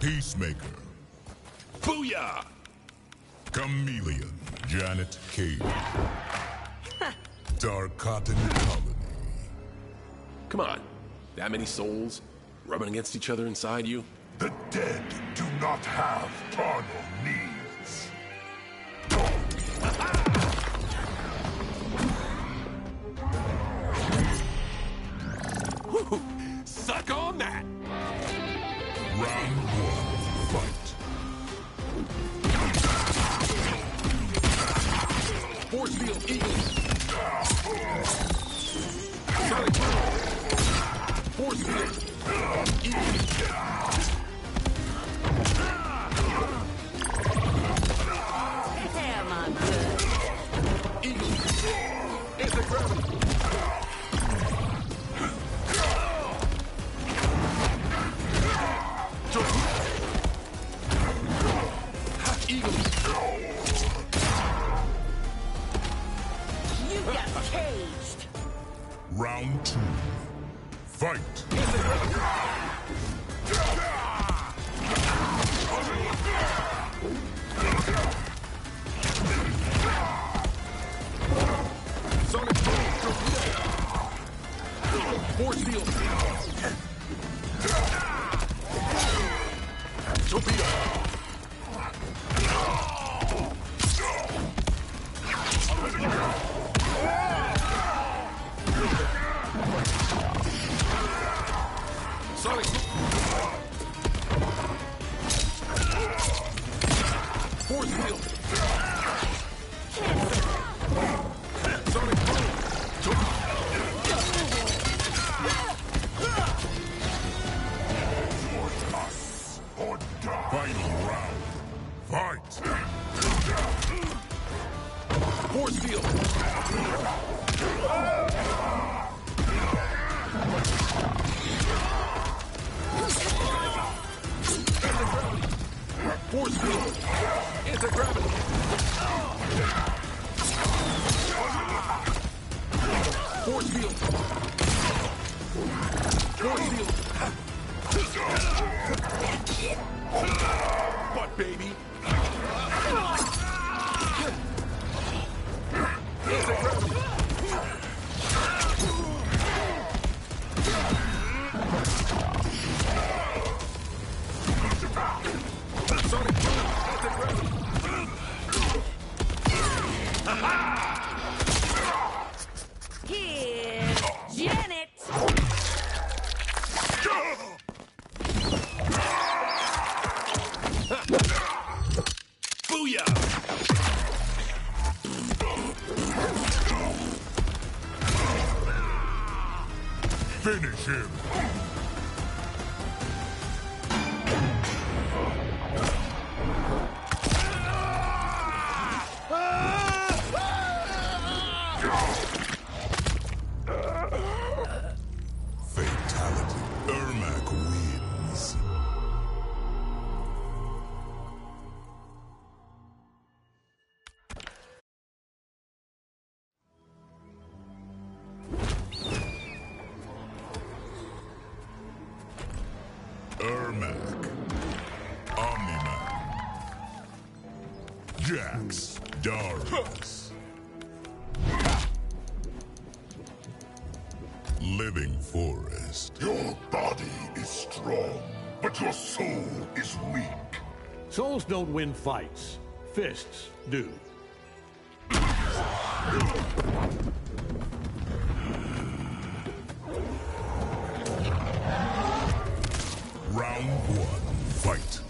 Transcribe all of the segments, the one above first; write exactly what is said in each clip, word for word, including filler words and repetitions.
Peacemaker. Booyah! Chameleon, Janet Cage. Dark Cotton Colony. Come on. That many souls rubbing against each other inside you? The dead do not have carnal needs. Woo-hoo. Suck on that! Round one, fight. Force field, Eagle! Sonic Boom! Force field, Eagle! Damn, I'm good. Eagle! Anti-gravity! Eagle! You got caged. Round two, fight. Sonic Boom! Force field! Torpedo! Sonic! Force field! Sonic Boom! Or die. Final round, fight. Force field! Force field! Anti-gravity! Force field! Force field! What, baby? Anti-gravity! Sonic Boom! Anti-gravity! Here's Janet. Booyah! Finish him. Fatality. Ermac wins. Ermac. Omni-Man. Jax. Darius. Living Forest. Your body is strong, but your soul is weak. Souls don't win fights. Fists do. Round one, fight.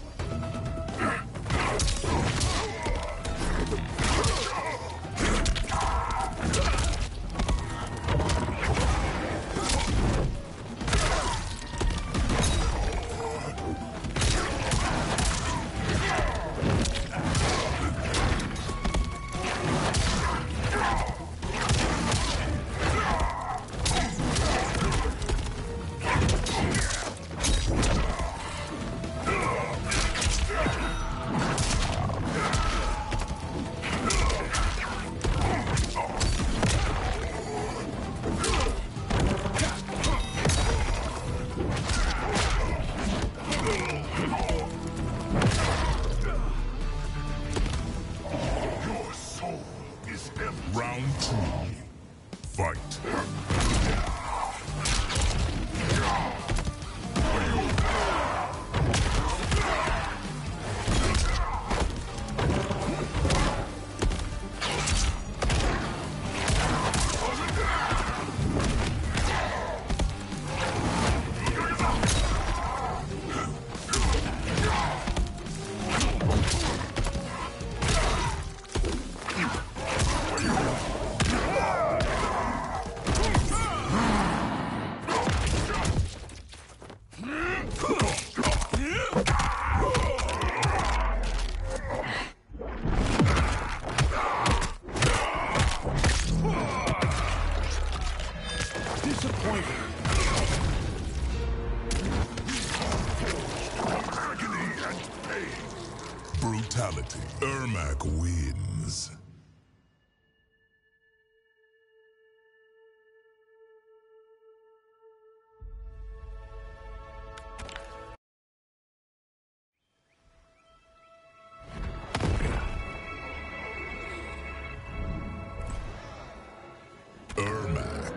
Brutality. Ermac wins. Ermac.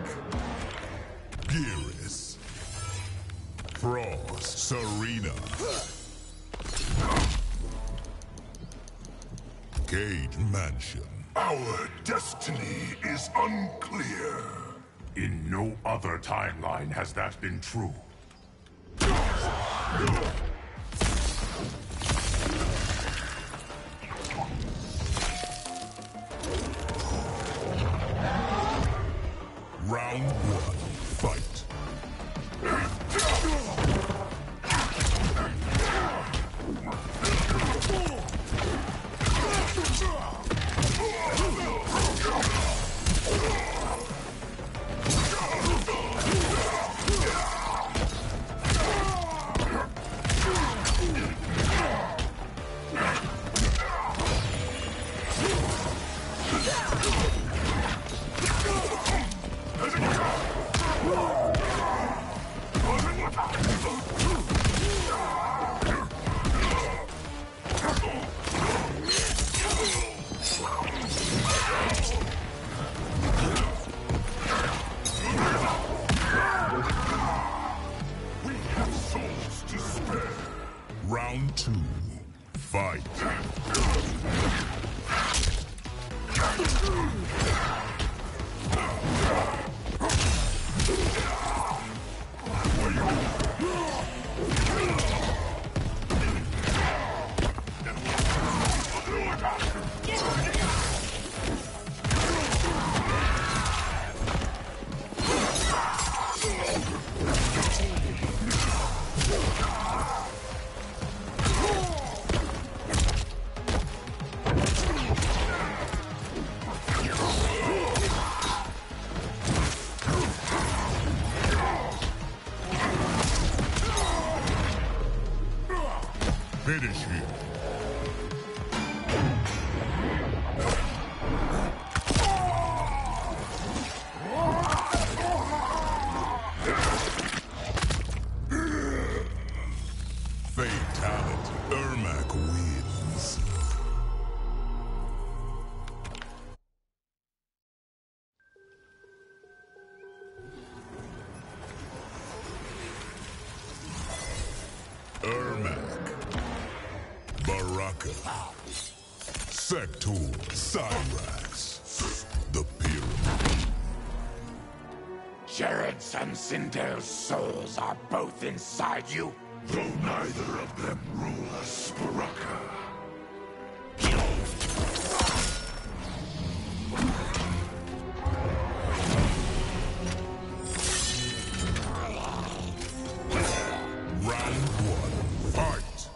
Geras. Frost. Serena. Cage Mansion. Our destiny is unclear. In no other timeline has that been true. Round one, fight. Round two, fight. Finish him. Fatality. Ermac wins. Ermac. Baraka. Sector. Cyrax. The Pyramid. Jared's and Sindel's souls are both inside you. Though neither of them rule us, Baraka. Round one, fight.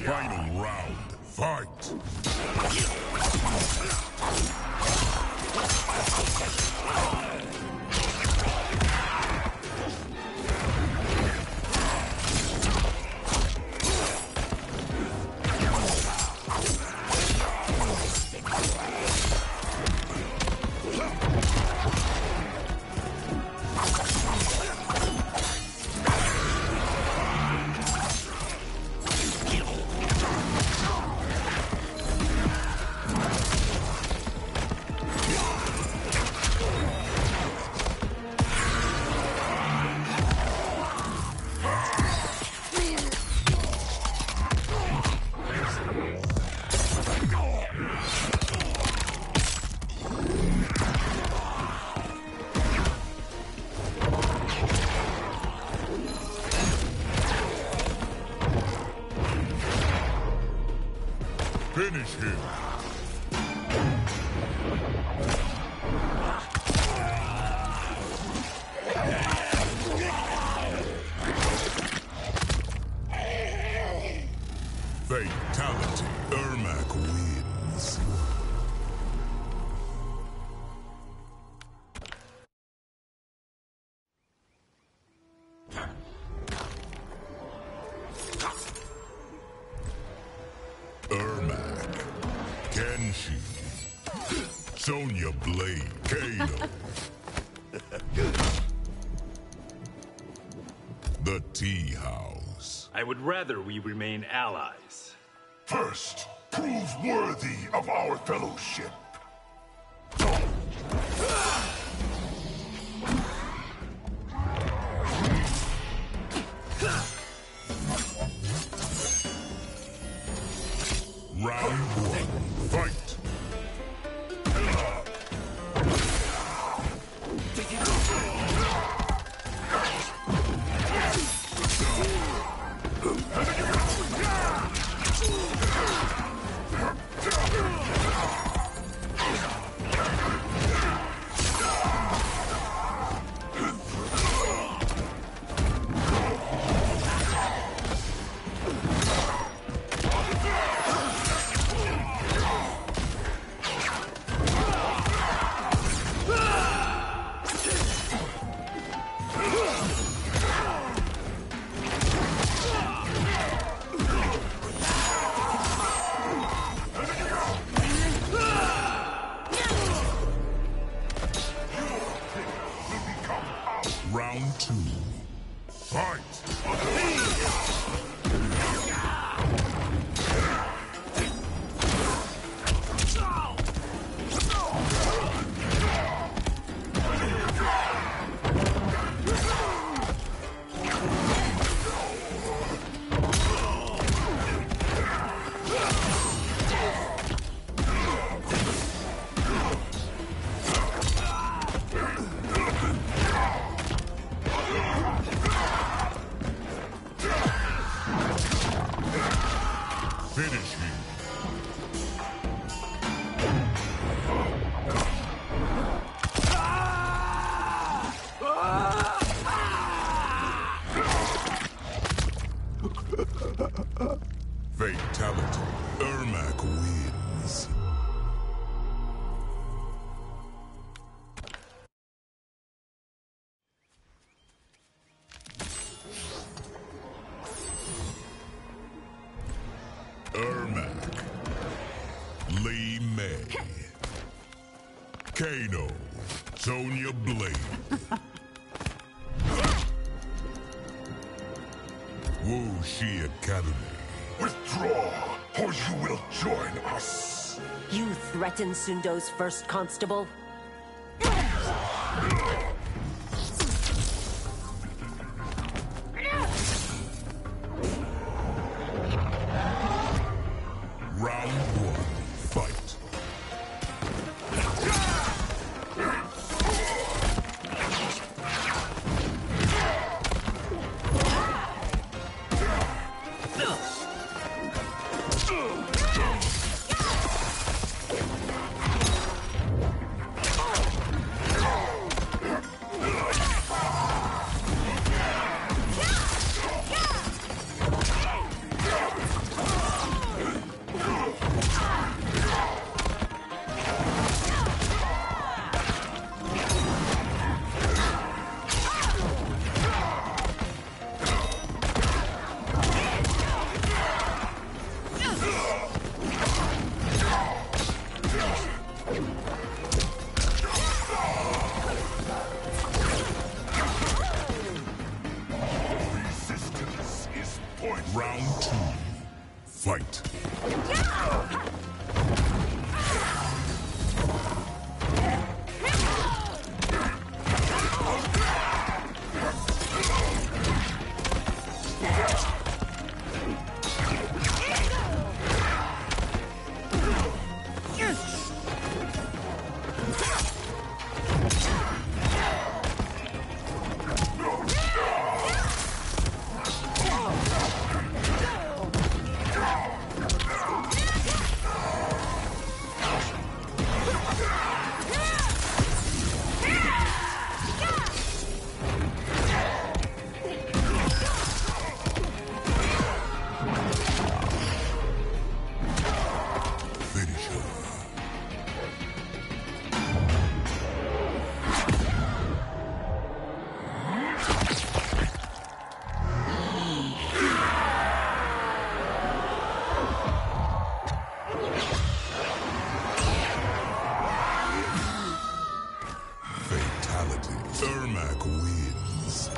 Final round. Fight! Finish him. Fatality. Ermac wins. Ermac, Kenshi, Sonya Blade, Kano. The Tea House. I would rather we remain allies. First, prove worthy of our fellowship. Round one. Fight! Round two. Fight! Finish him. Fatality. Ermac wins. Ermac, Lee May, Kano, Sonya Blade, Wu Shi Academy. Withdraw, or you will join us. You threaten Sundo's first constable? Round one, fight. Round two. Fight. Ermac wins.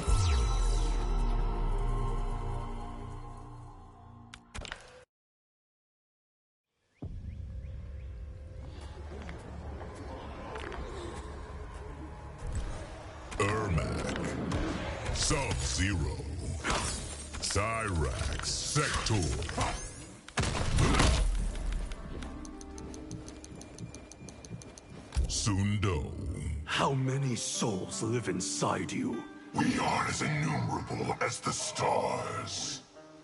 Ermac, Sub-Zero, Cyrax, Sector. Sundo. How many souls live inside you? We are as innumerable as the stars.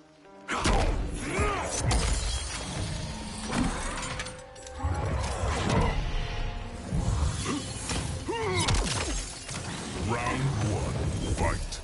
Round one, fight.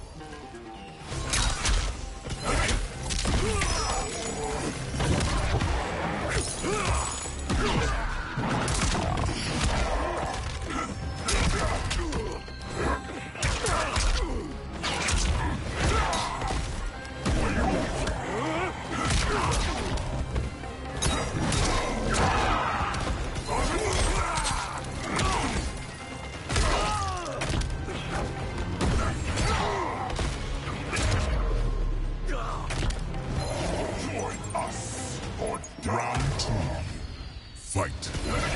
Round two, fight.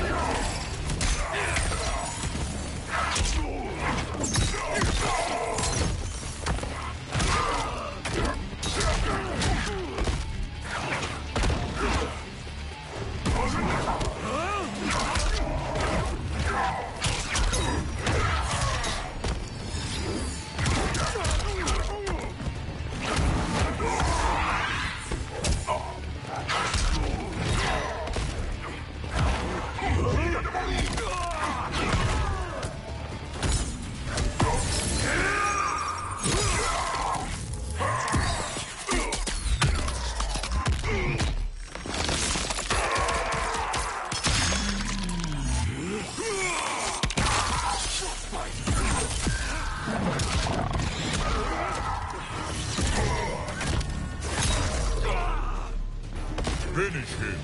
Finish him.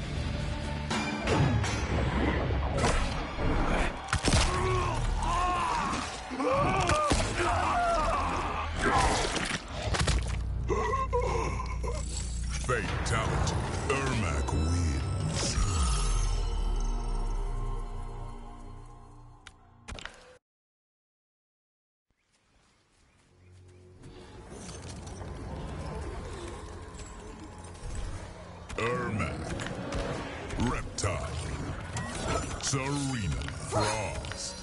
Fatality. Ermac wins. Ermac, Reptile, Serena, Frost,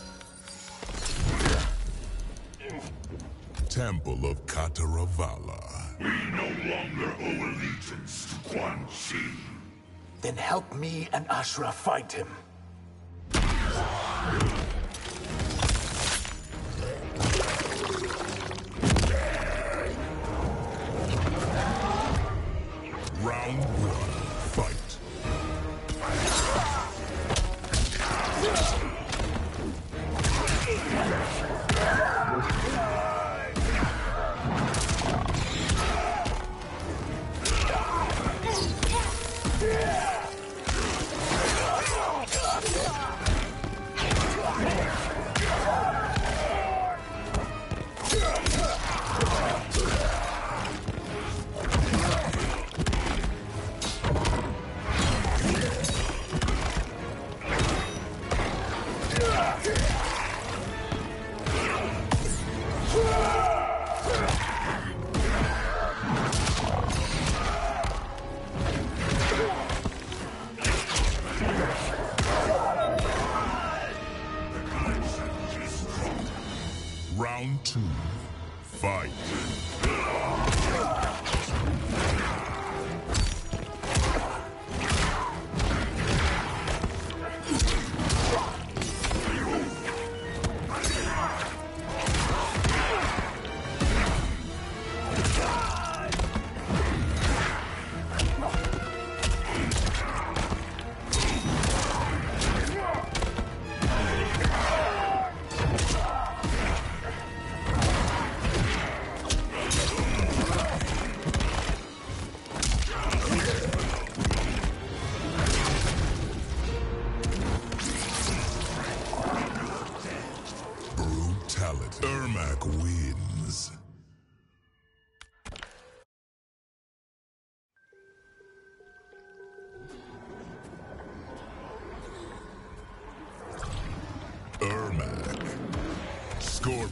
Temple of Kataravala. We no longer owe allegiance to Quan Chi. Then help me and Ashura fight him. Round one, fight.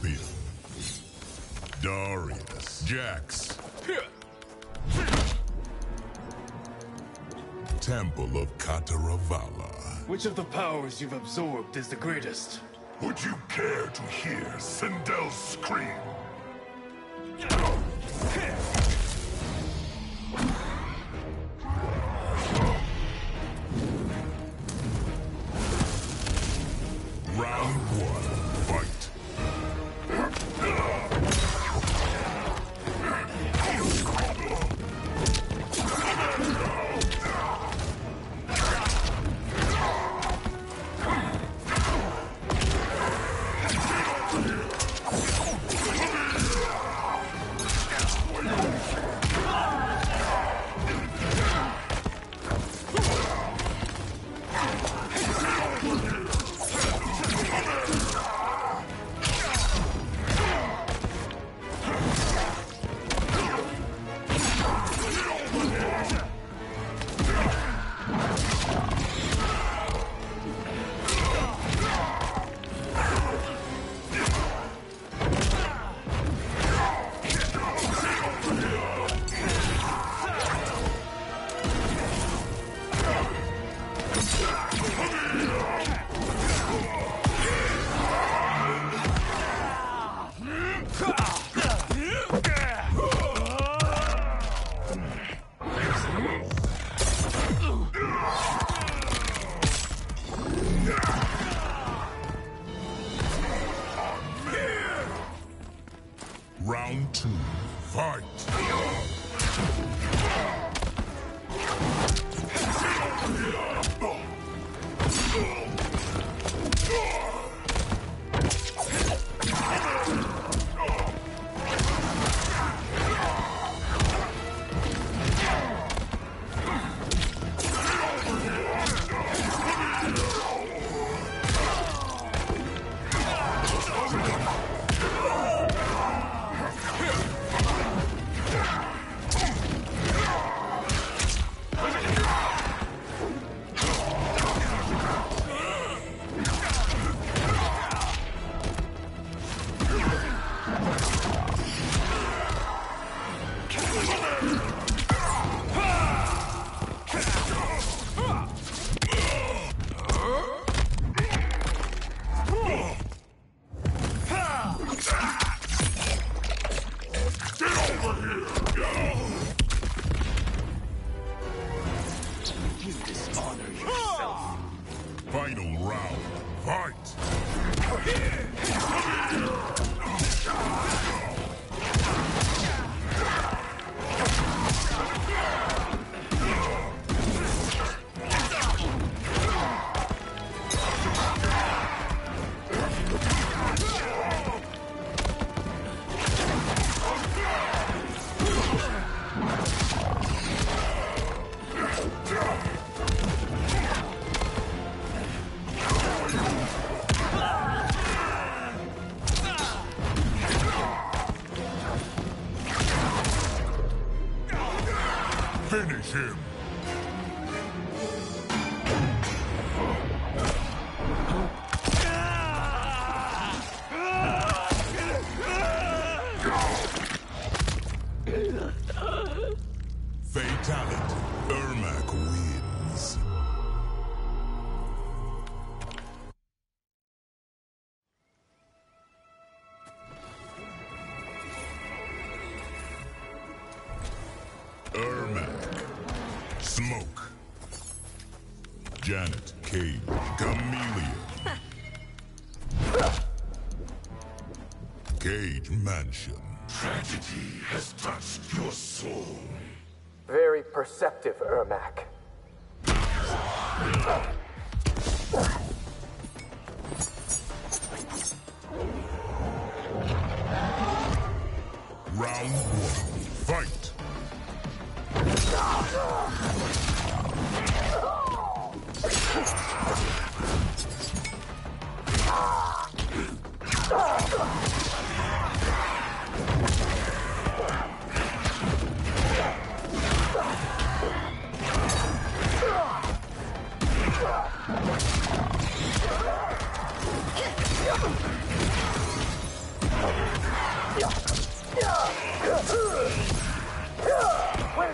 Champion. Darius. Jax. Temple of Kataravala. Which of the powers you've absorbed is the greatest? Would you care to hear Sindel's scream? Round one, fight. Round two, fight! Final round, fight! Finish him! Fatality. Ermac wins. Ermac. Smoke. Janet, Cage, Chameleon. Cage Mansion. Tragedy has touched your soul. Very perceptive, Ermac. Round one, fight!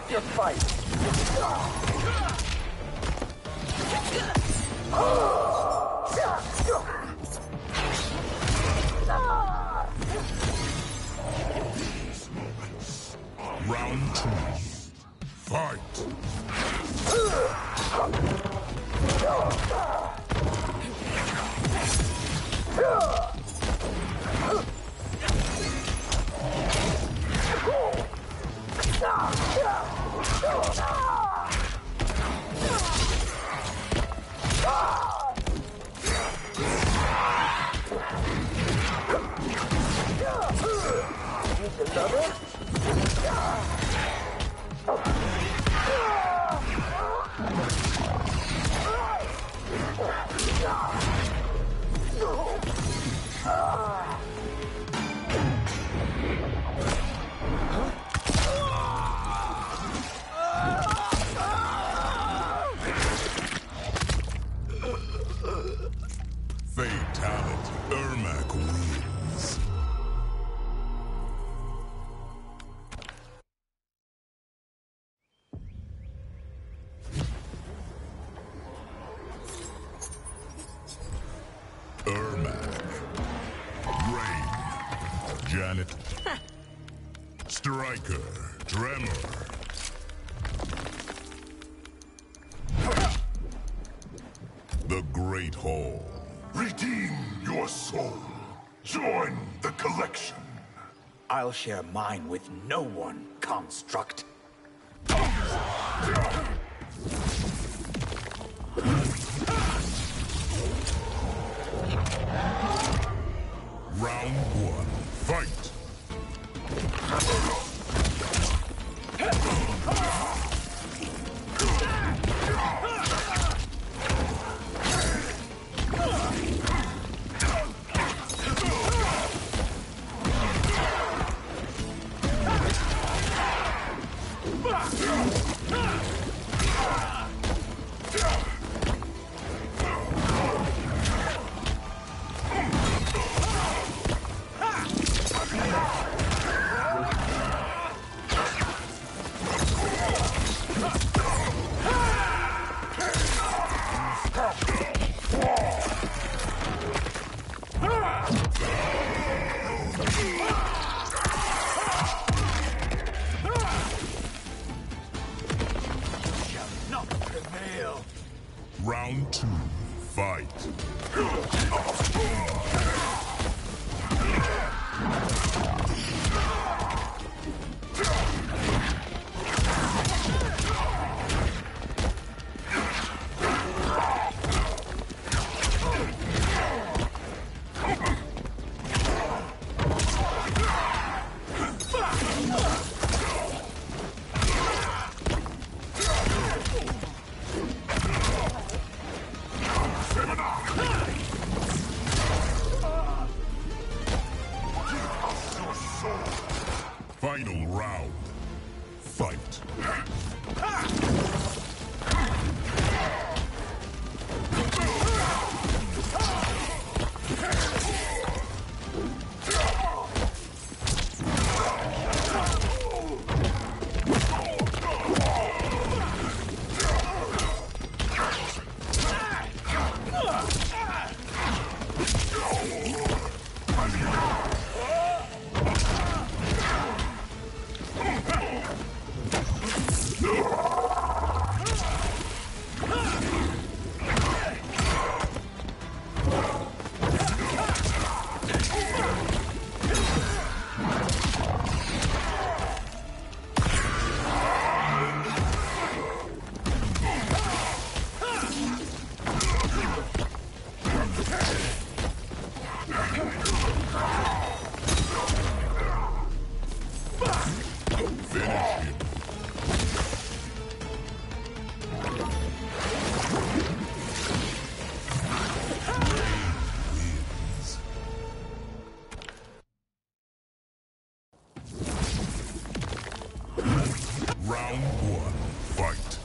Pick your fight. Round two. Fight. Fatality. Ermac wins. Ermac. Rain. Janet. Striker. Tremor. The Great Hall. Redeem your soul. Join the collection. I'll share mine with no one, Construct. Round one. Fight. Round two. Fight. Final round. Fight. Round one. Fight.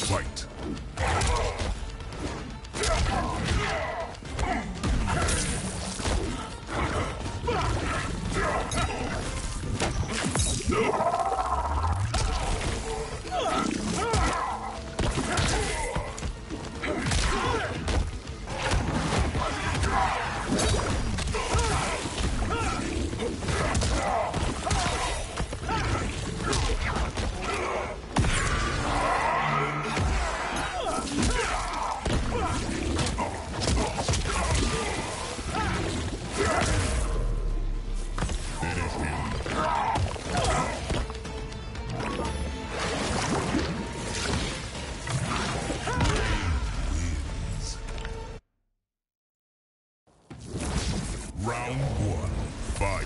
Fight. Round one, fight.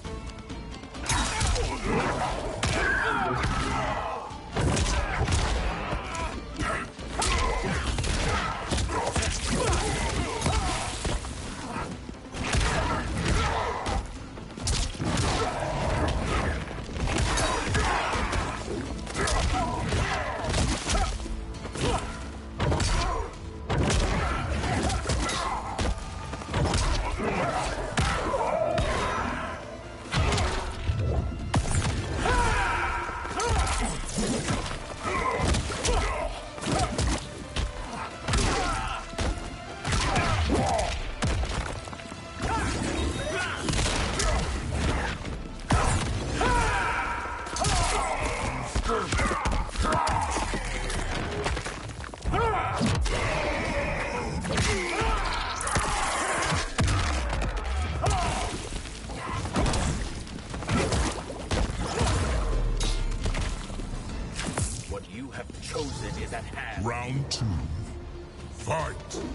What you have chosen is at hand. Round two, fight.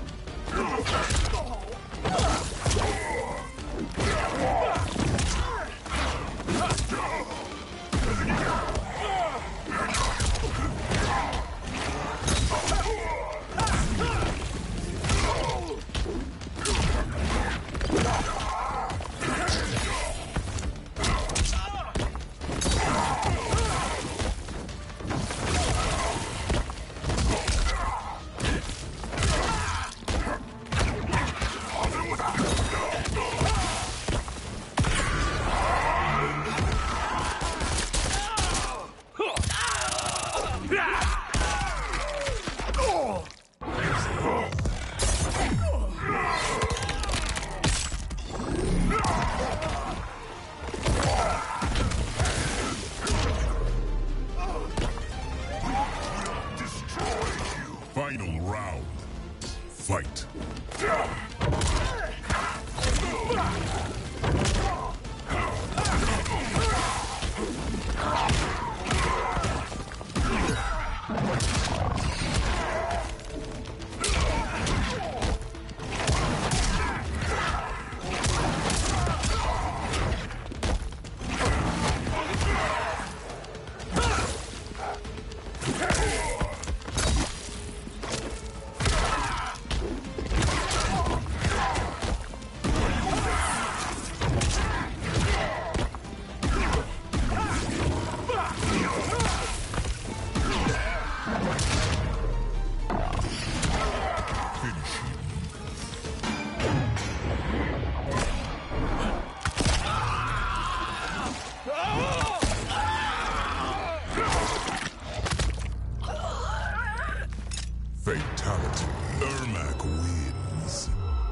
Final round, fight. Fatality. Ermac wins.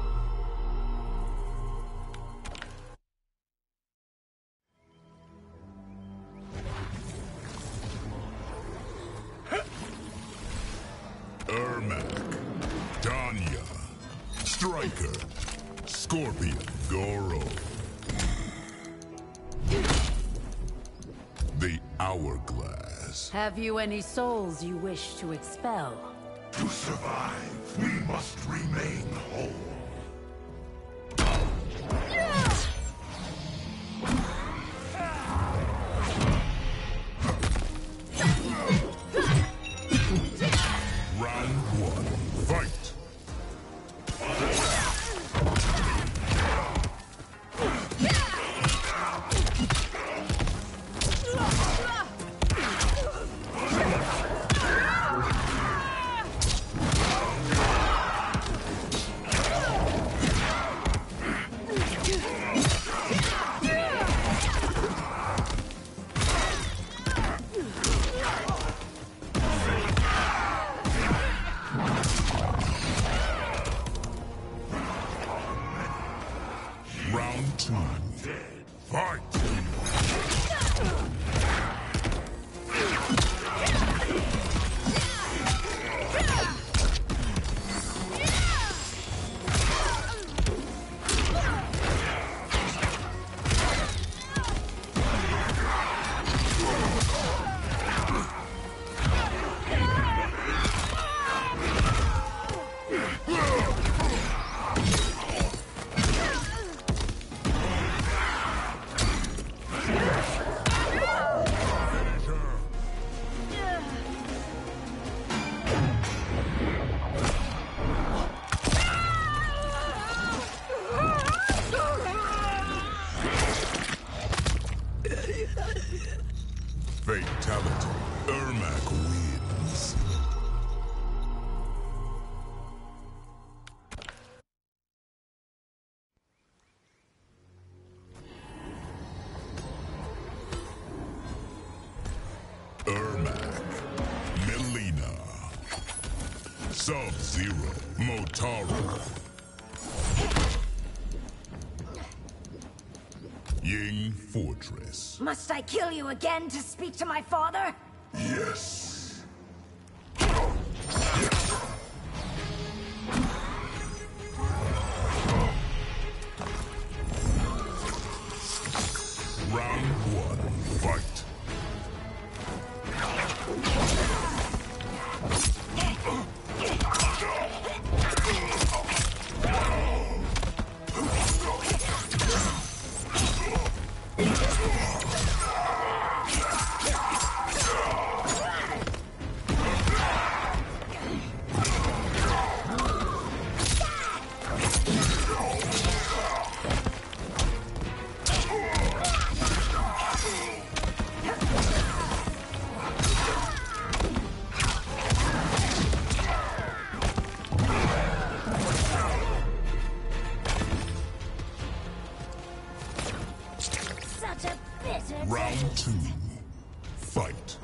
Ermac, Danya, Striker, Scorpion, Goro. The Hourglass. Have you any souls you wish to expel? To survive, we must remain whole. Round one, fight. Sub-Zero, Motaro. Ying Fortress. Must I kill you again to speak to my father? Yes. Round one, fight. Round two, fight.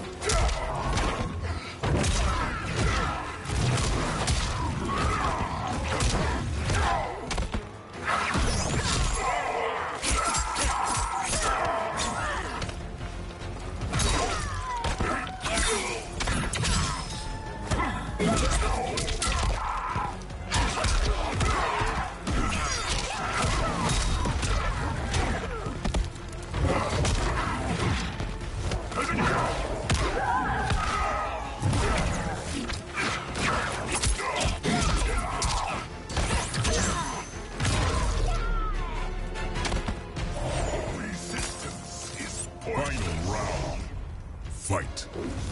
Final round. Fight.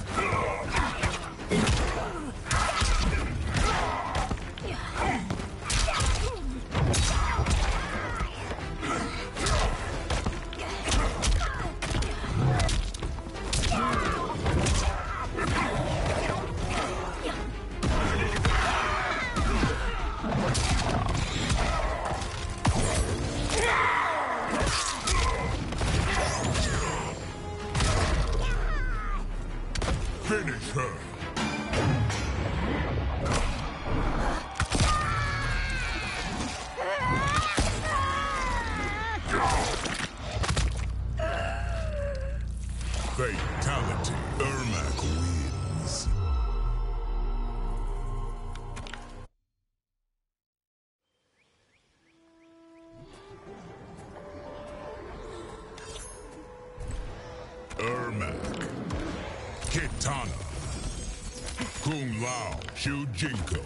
Finish her. Fatality. Ermac wins. Ermac. Kitana. Kung Lao Shujinko.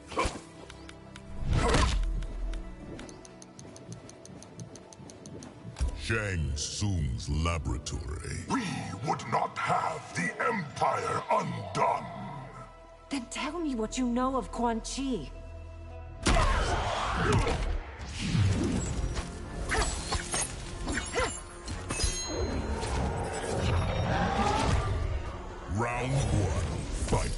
Shang Tsung's laboratory. We would not have the Empire undone. Then tell me what you know of Quan Chi. Round one, fight.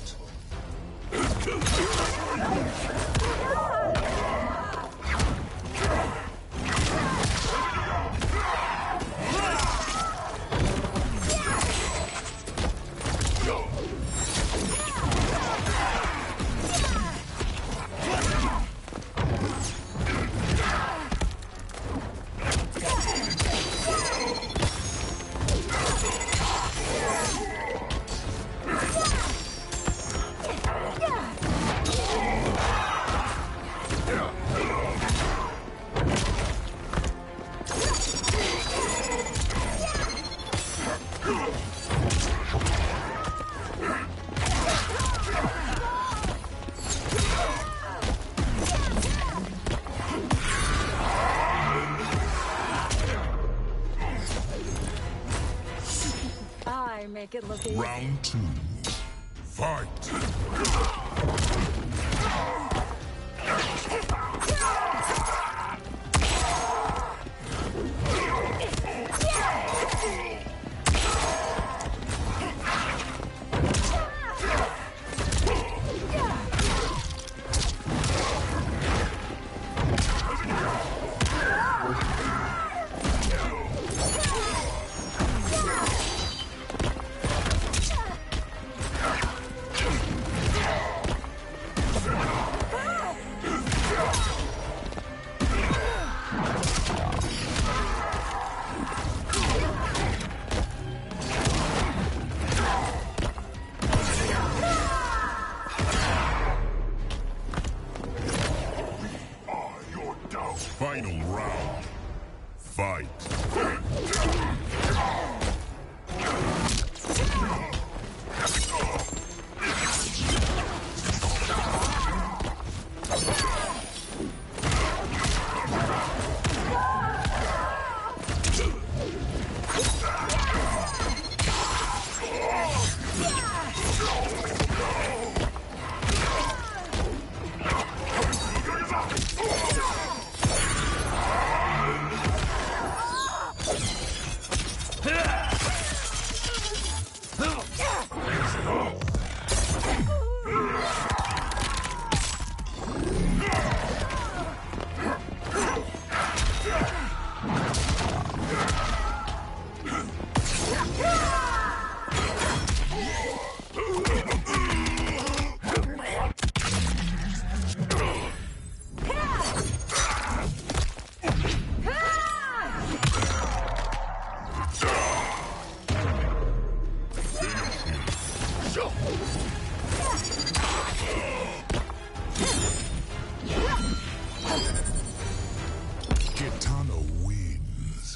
I make it look easy. Round two, fight. Final round. Fight. Kitana wins.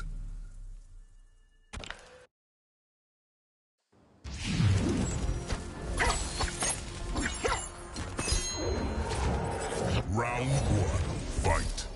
Round one, fight.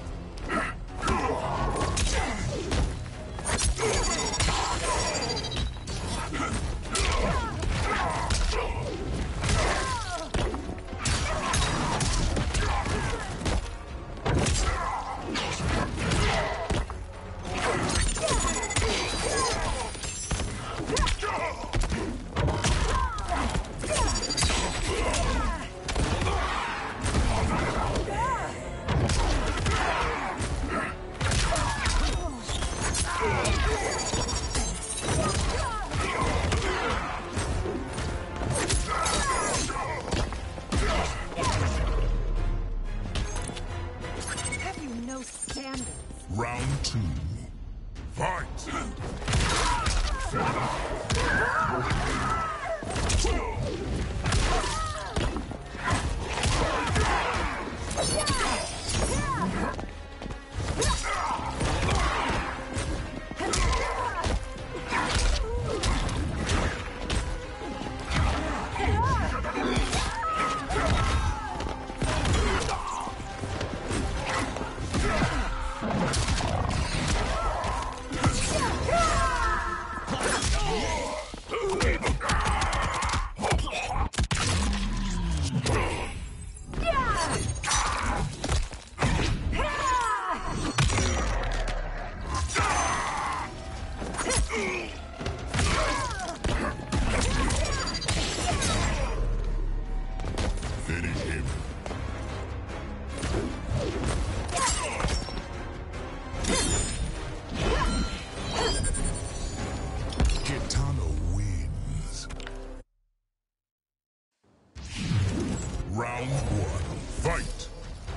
Have you no standards? Round two, fight. Finish him. Kitana wins. Round one, fight.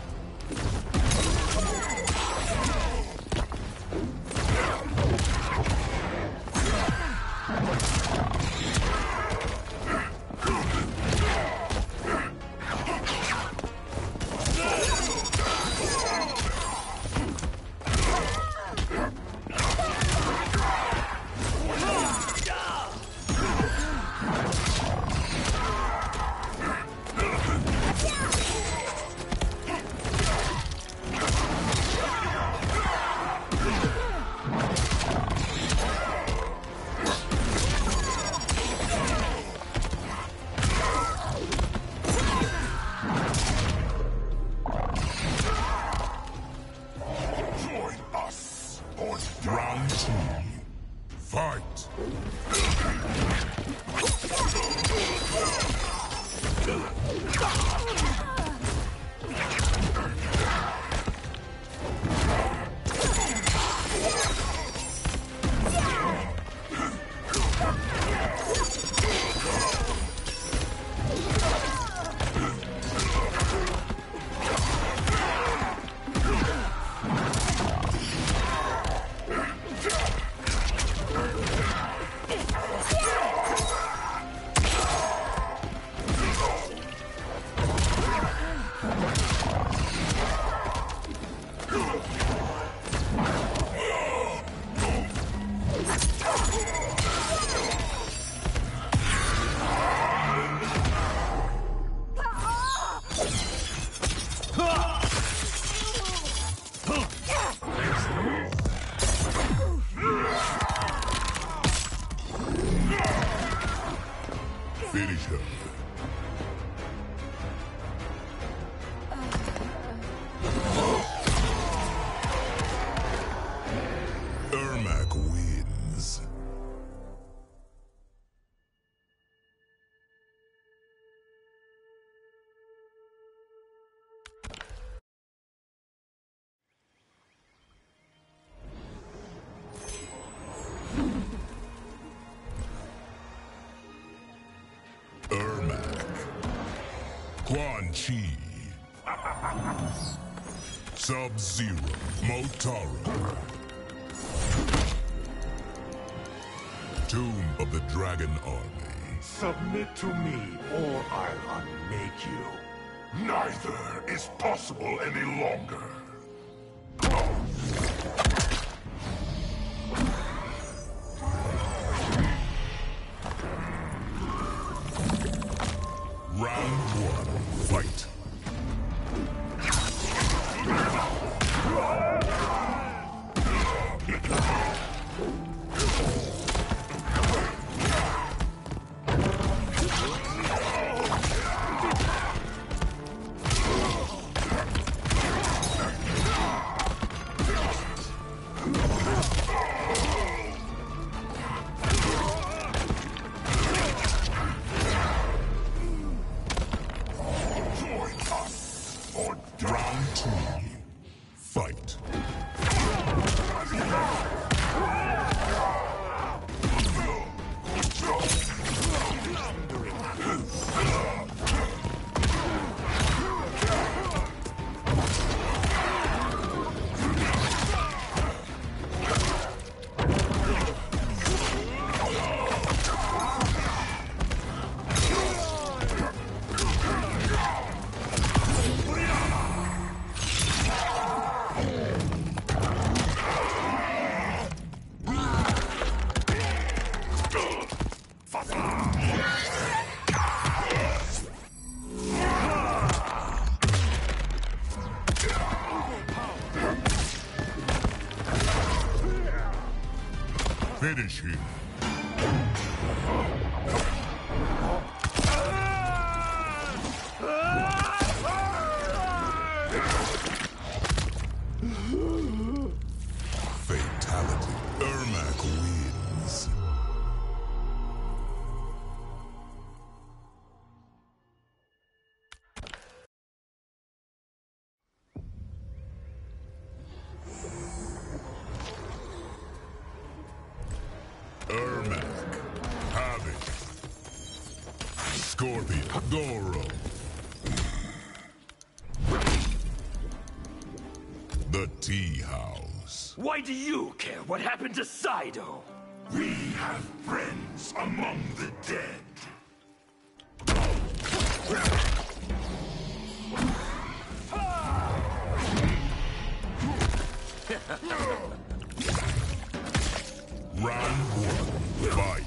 Round two, fight. Quan Chi. Sub-Zero. Motaro. Tomb of the Dragon Army. Submit to me, or I'll unmake you. Neither is possible any longer. Round one, fight. Round two, fight. Finish him. Fatality. Ermac wins. Ermac, Havoc, Scorpion, Goro. The Tea House. Why do you care what happened to Saido? We have friends among the dead. Round one, fight.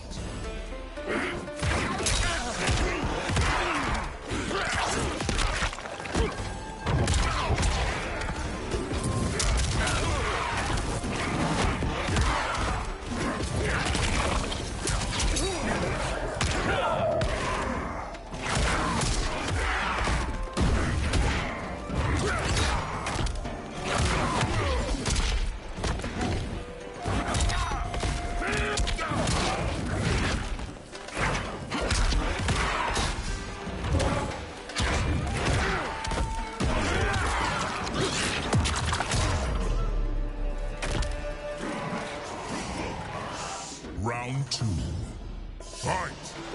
Round two, fight!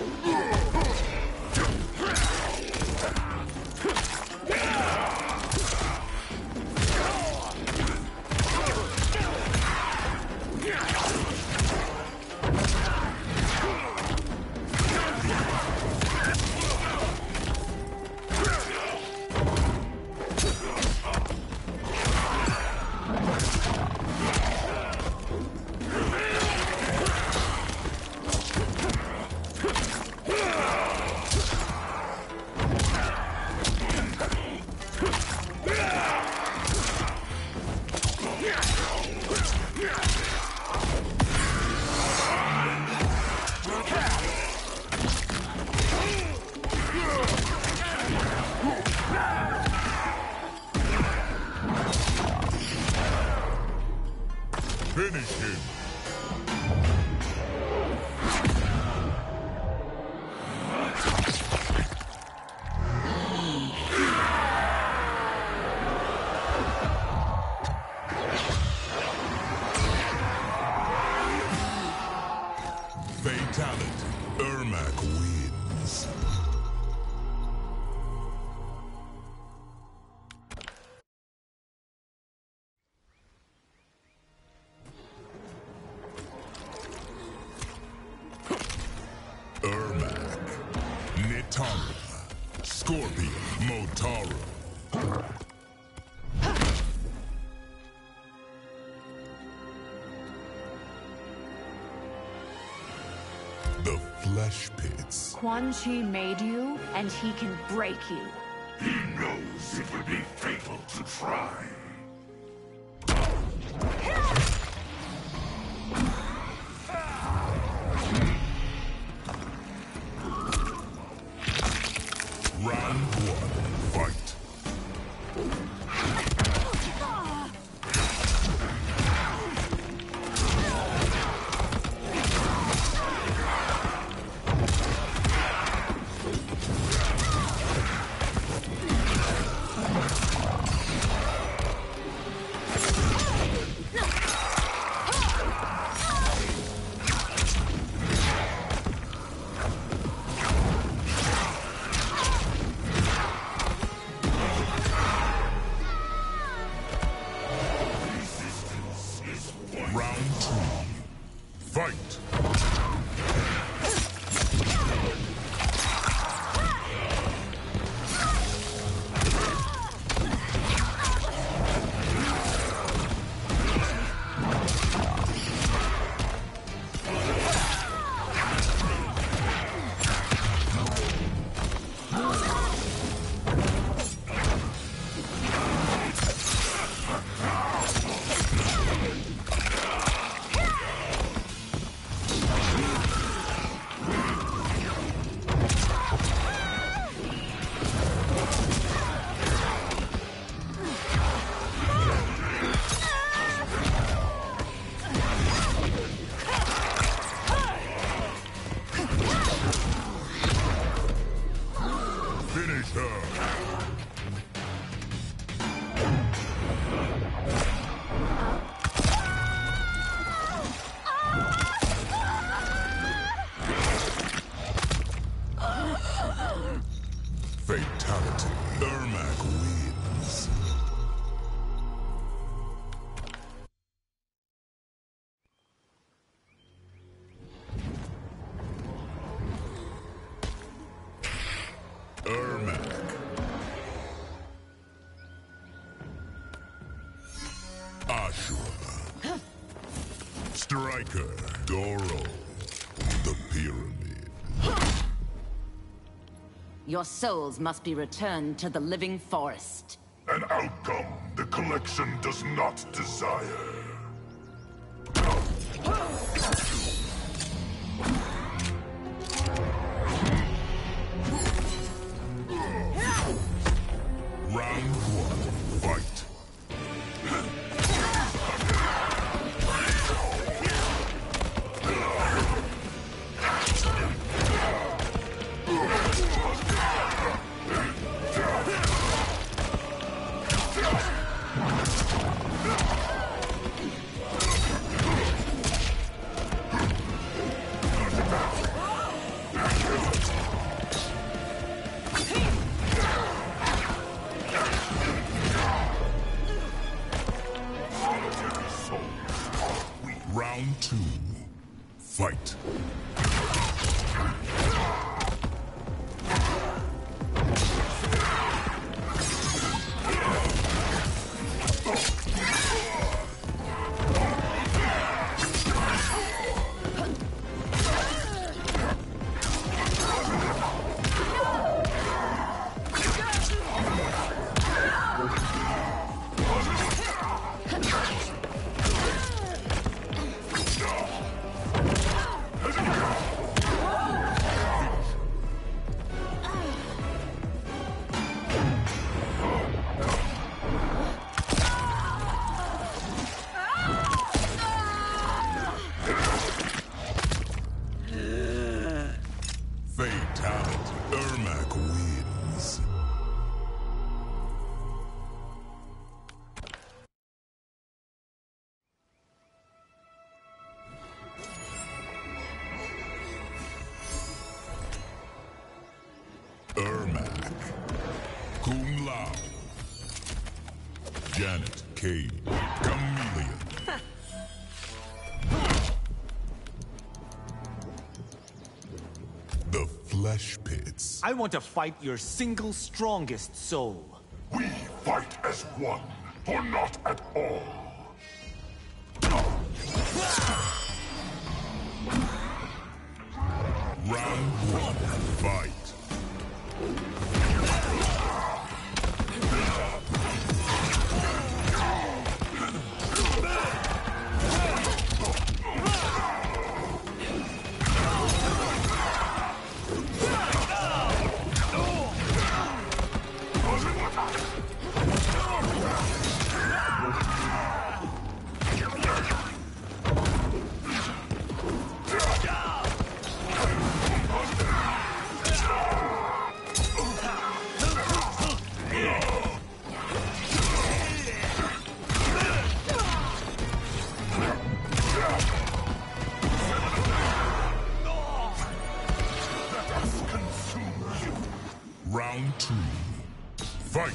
Finish him. Fatality. Ermac wins. Scorpion, Motaro. The Flesh Pits. Quan Chi made you, and he can break you. He knows it would be fatal to try. Round one, fight. Round two, fight. Finish her. Fatality. Ermac wins. Ermac. Ashura. Striker. Doro. The Pyramid. Your souls must be returned to the living forest. An outcome the collection does not desire. Round one, fight. Round two, fight. Fatality. Ermac wins. Ermac. Kung Lao. Janet Cade. Chameleon. The Flesh flesh pits. I want to fight your single strongest soul. We fight as one, or not at all. Round one, fight. Round two, fight!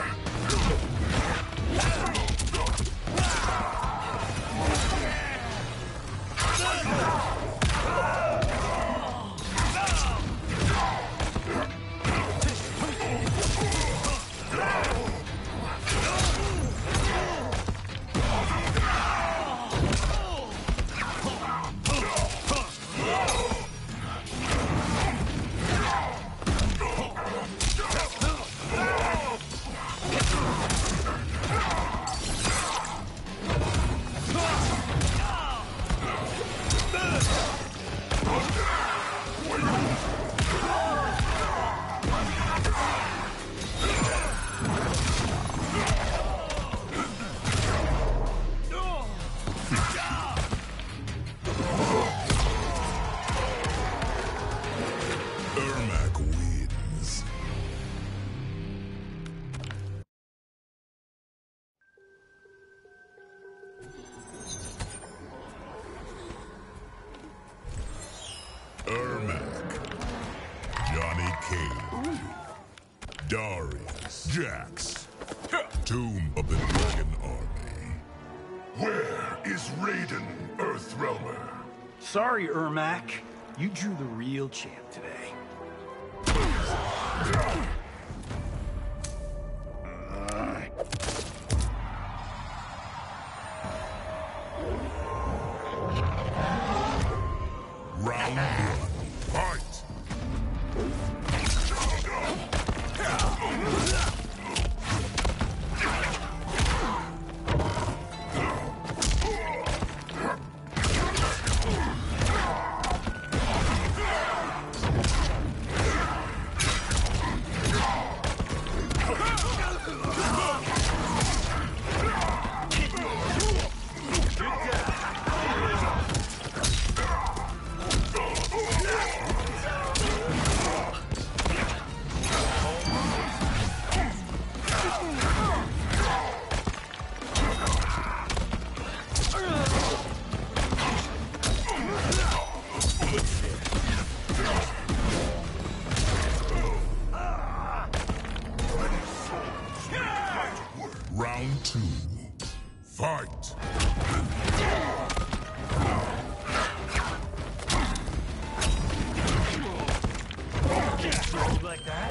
Ermac wins. Ermac, Johnny Cage, Darius, Jax, Tomb of the Dragon Army. Where is Raiden, Earthrealmer? Sorry, Ermac. You drew the real champ today. Round one, fight! Round two, fight! Like that?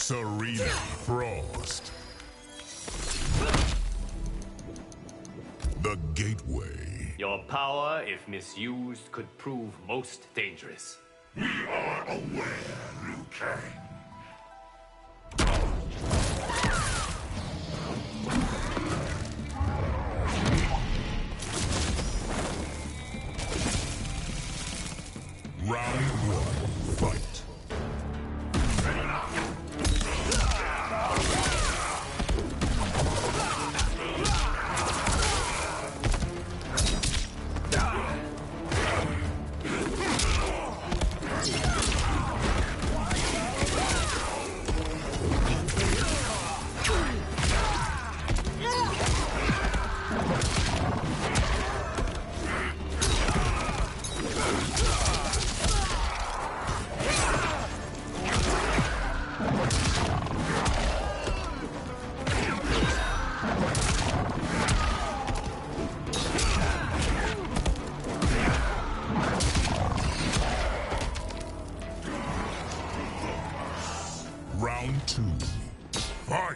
Serena Frost. The Gateway. Your power, if misused, could prove most dangerous. We are aware, Liu Kang. Round one, fight. Round two, fight!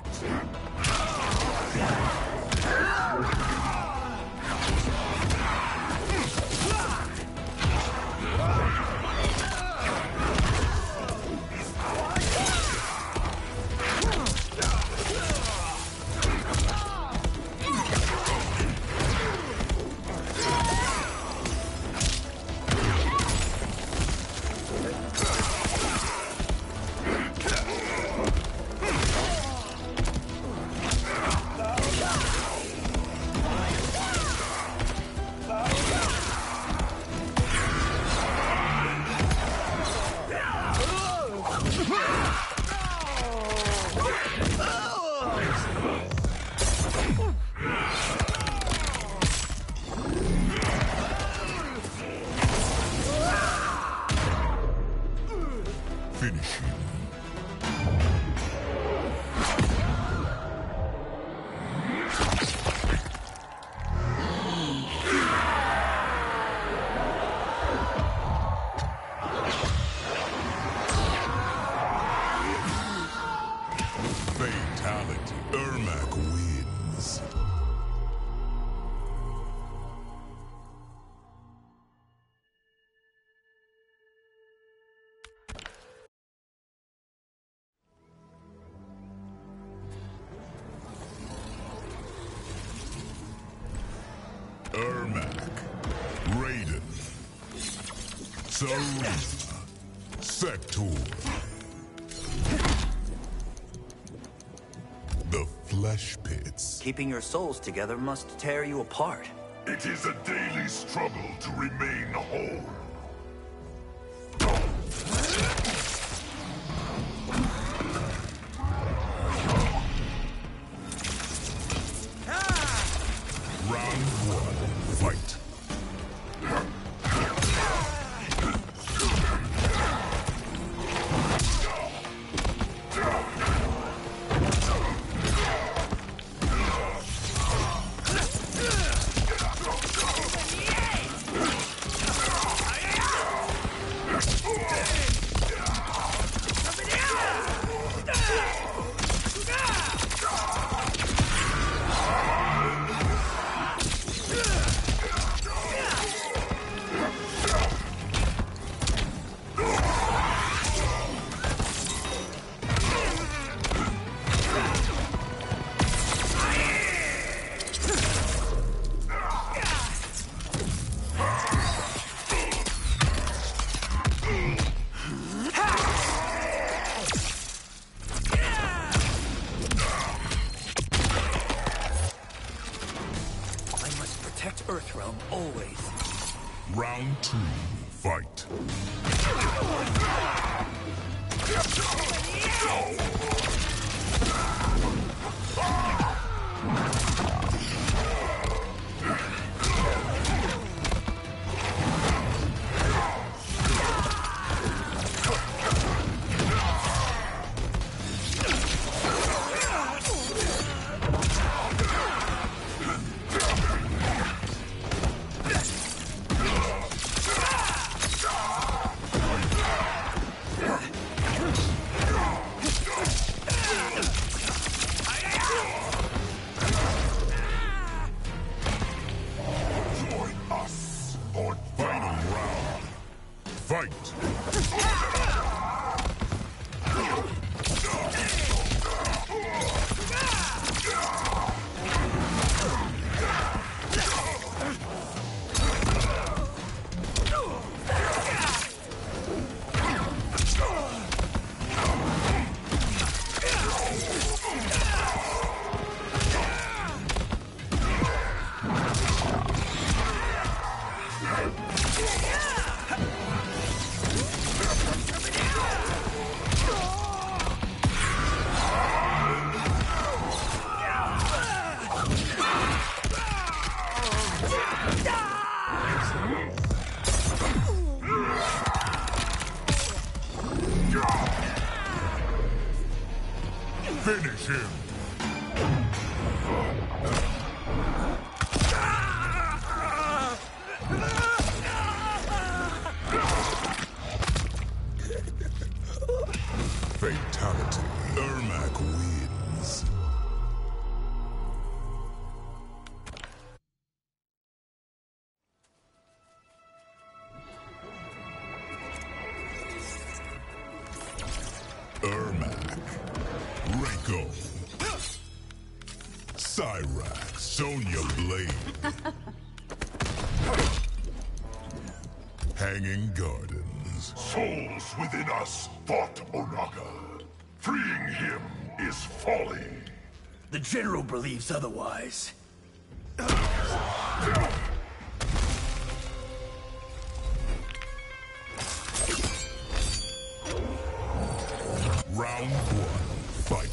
Finish him. Fatality. Ermac wins. Ermac, Raiden, Serena, Sector. The Flesh Pits. Keeping your souls together must tear you apart. It is a daily struggle to remain whole. Round one, fight. Earthrealm always. Round two, fight. Cyrax, Sonya Blade. Hanging Gardens. Souls within us fought Onaga. Freeing him is folly. The General believes otherwise. Round one, fight.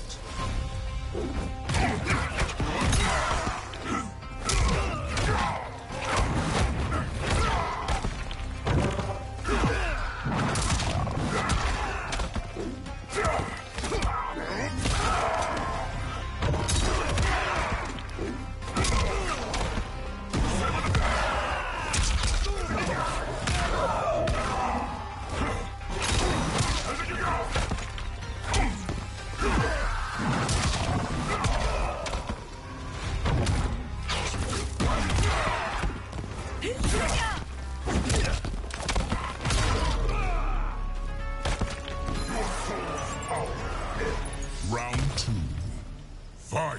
Round two, fight!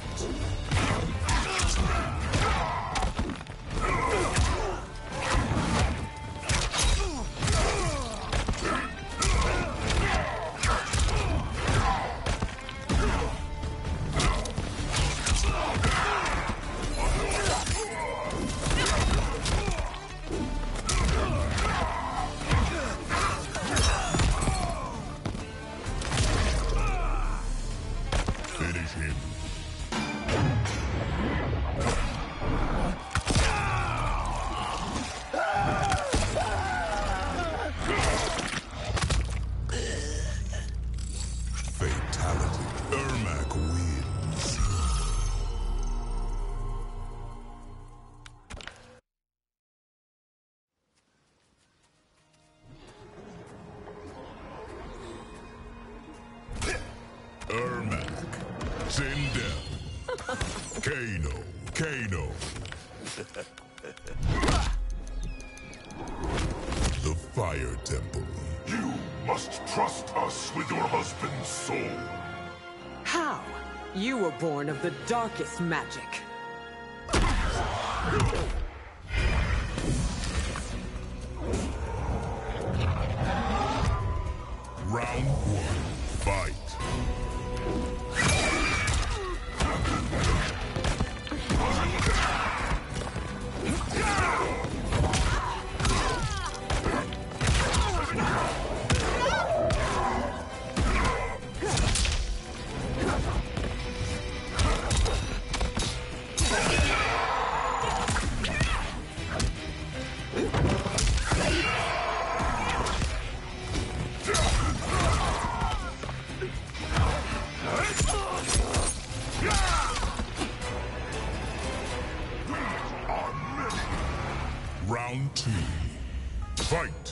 Finish him. Fatality. Ermac wins. Ermac. Sindel. Kano. Kano. The Fire Temple. You must trust us with your husband's soul. How? You were born of the darkest magic. Round one, fight. Round two, fight!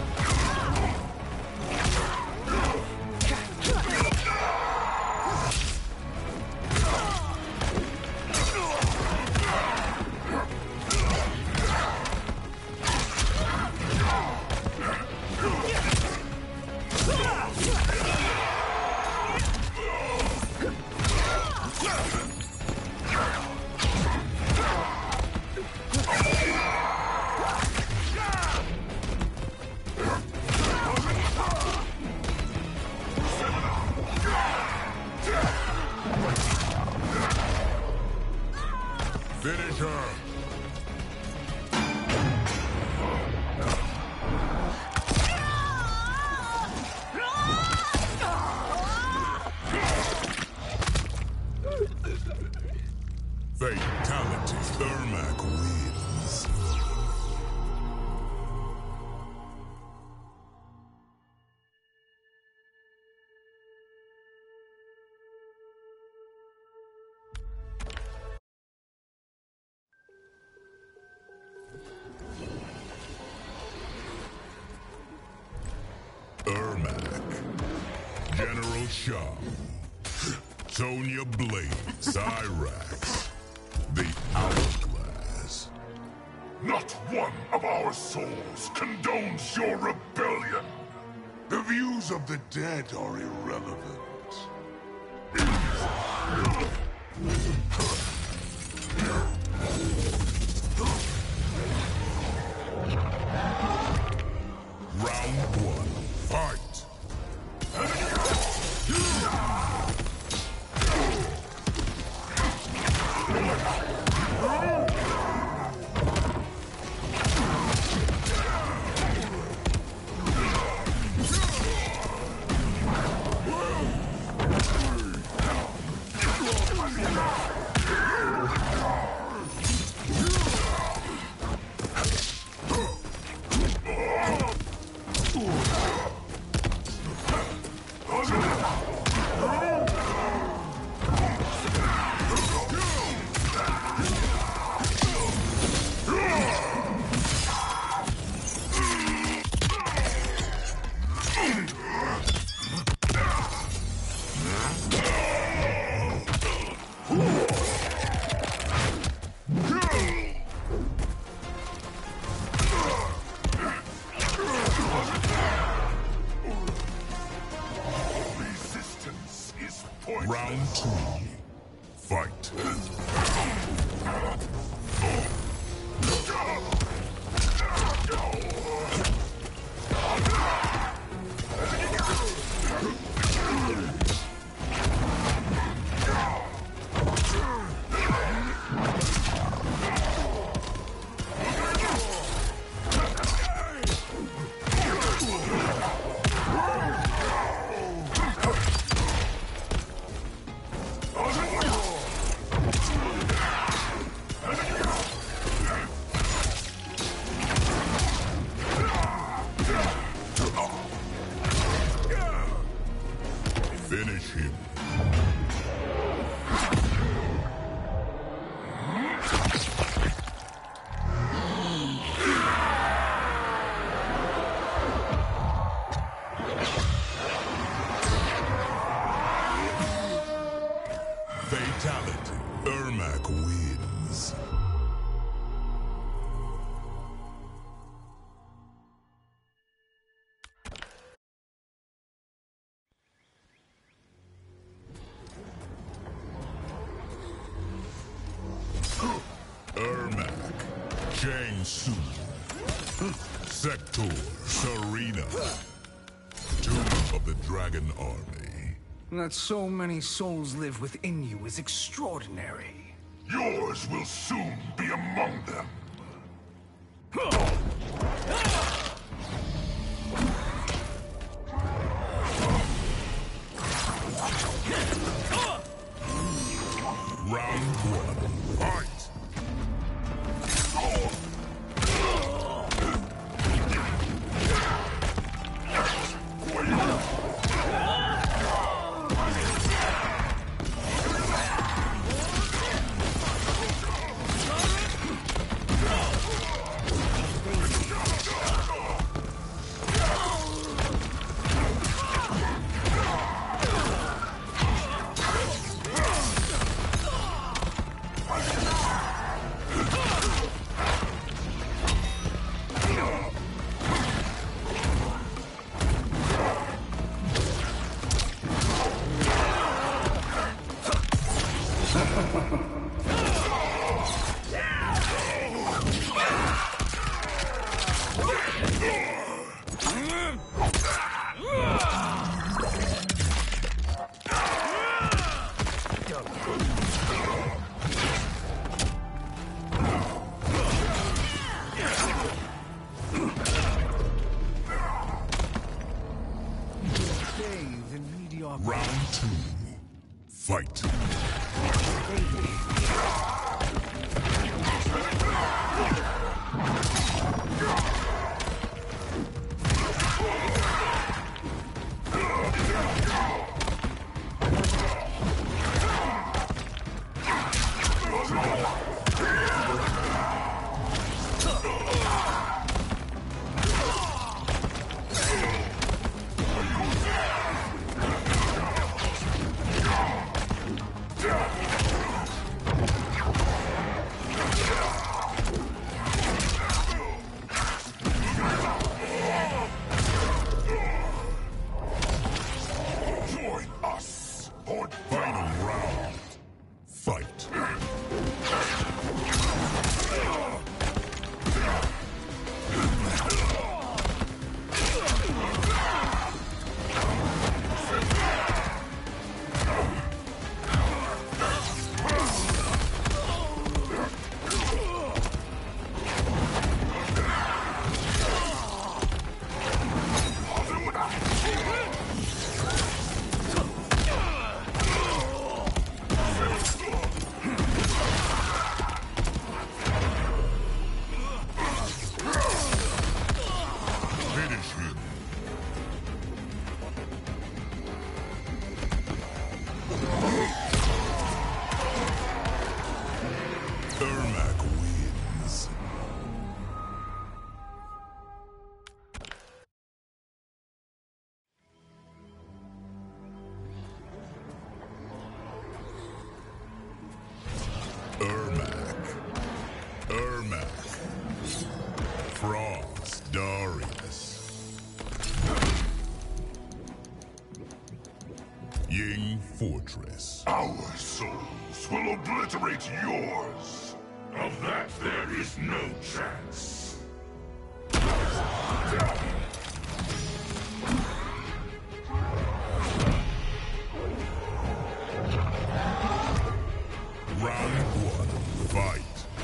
Finish her! Fatality. Ermac wins. Ermac, General Shao, Sonya Blade, Cyrax, the Hourglass. Not one of our souls condones your rebellion. The views of the dead are irrelevant. Round two. Fight. Finish him. Fatality. Ermac wins. Ermac, Jiangsu, Sector, Serena, Tomb of the Dragon Army. That so many souls live within you is extraordinary. Yours will soon be among them. Round one, fight! Round two. Fight. Final round. Fight. Ermac wins. Ermac. Ermac. Frost Darius. Ying Fortress. Our souls will obliterate yours. Of that there is no chance. Round one, fight.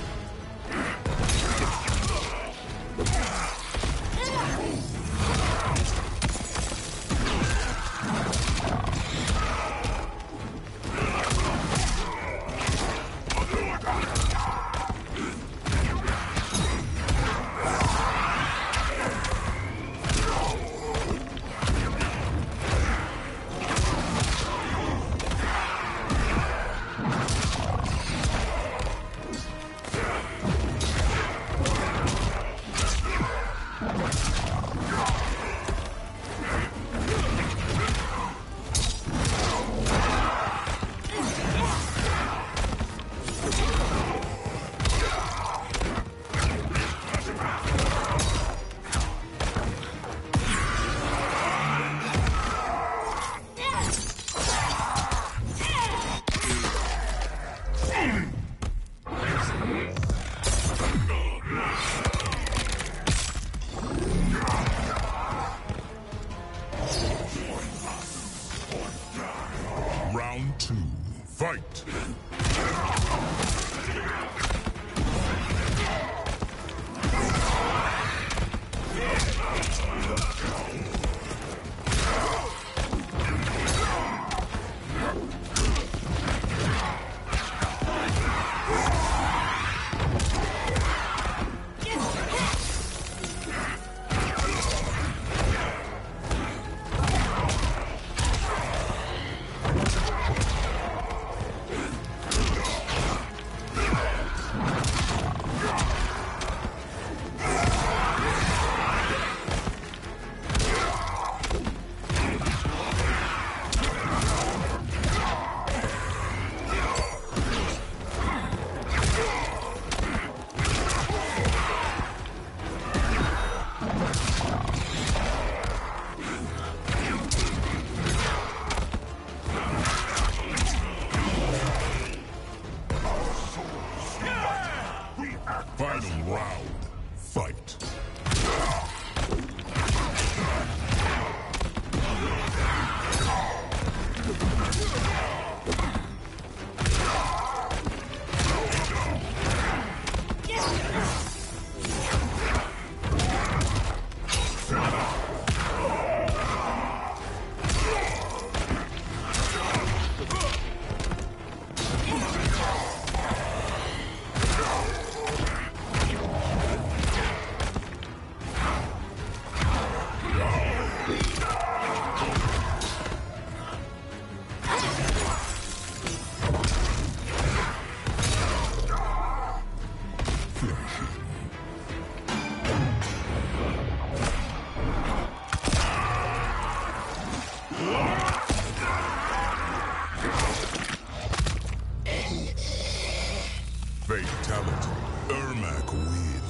Round two, fight! Final round, fight! Fatality. Ermac wins.